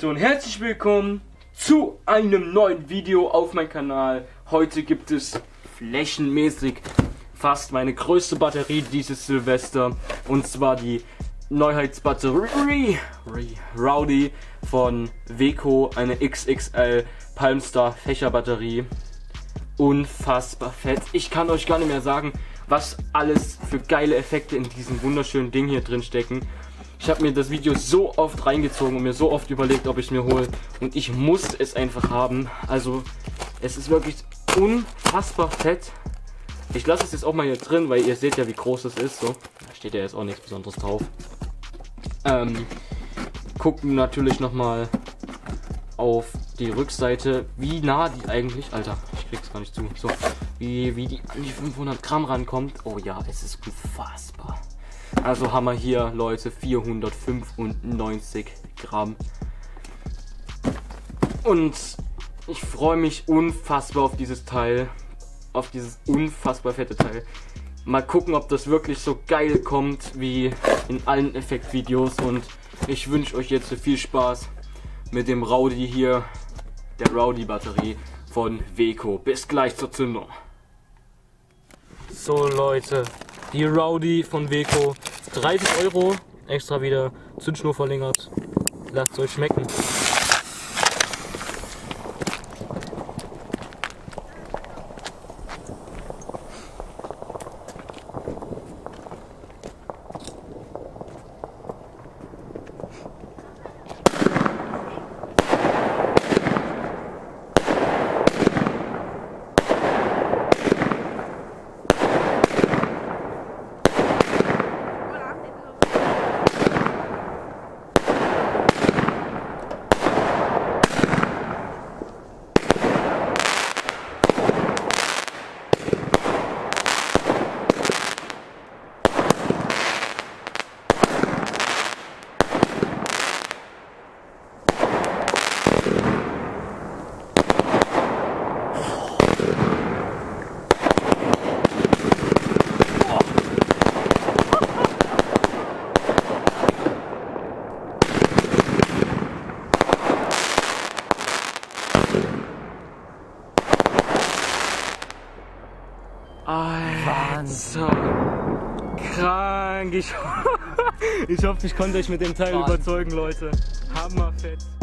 Leute und herzlich willkommen zu einem neuen Video auf meinem Kanal. Heute gibt es flächenmäßig fast meine größte Batterie dieses Silvester, und zwar die Neuheitsbatterie Rowdy von Weco, eine XXL Palmstar Fächerbatterie. Unfassbar fett. Ich kann euch gar nicht mehr sagen, was alles für geile Effekte in diesem wunderschönen Ding hier drin stecken. Ich habe mir das Video so oft reingezogen und mir so oft überlegt, ob ich es mir hole, und ich musste es einfach haben. Also es ist wirklich unfassbar fett. Ich lasse es jetzt auch mal hier drin, weil ihr seht ja, wie groß es ist. So, da steht ja jetzt auch nichts Besonderes drauf. Gucken natürlich nochmal auf die Rückseite, wie nah die eigentlich, Alter, ich krieg's gar nicht zu, so, wie die an die 500 Gramm rankommt. Oh ja, es ist unfassbar. Also haben wir hier, Leute, 495 Gramm. Und ich freue mich unfassbar auf dieses Teil, auf dieses unfassbar fette Teil. Mal gucken, ob das wirklich so geil kommt wie in allen Effektvideos, und ich wünsche euch jetzt viel Spaß mit dem Rowdy hier, der Rowdy Batterie von Weco. Bis gleich zur Zündung. So Leute, die Rowdy von Weco, 30 €, extra wieder Zündschnur verlängert. Lasst es euch schmecken. Alter, krank. Ich hoffe, ich konnte euch mit dem Teil überzeugen, Leute. Hammerfett.